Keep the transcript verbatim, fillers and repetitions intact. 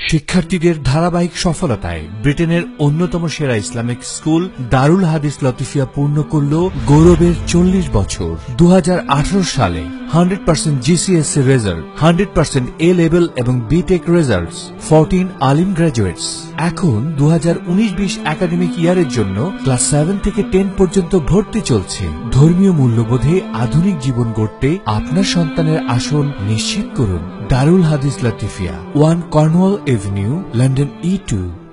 শিক্ষার্থীদের ধারাবাহিক সফলতায় ব্রিটেনের অন্যতম সেরা ইসলামিক স্কুল দারুল হাদিস লতিফিয়া পূর্ণ করল গৌরবের চল্লিশ বছর। দু হাজার আঠারো সালে hundred percent GCSE result, hundred percent A level এবং BTEC results, fourteen Alim graduates. এখন দু হাজার উনিশ বিশ একাডেমিক ইয়ারের জন্য ক্লাস সেভেন থেকে টেন পর্যন্ত ভর্তি চলছে। ধর্মীয় মূল্যবোধে আধুনিক জীবন গড়তে আপনার সন্তানের আসন নিশ্চিত করুন। Darul Hadis Latifiya, one Cornwall Avenue, London E two.